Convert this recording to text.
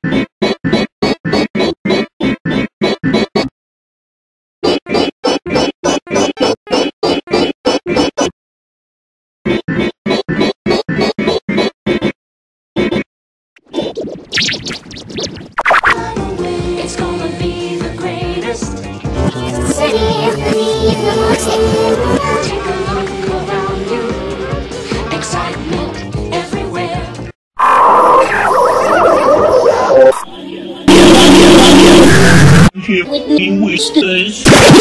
It's gonna be the greatest. Take a look around you. Excitement everywhere. With Whiskers.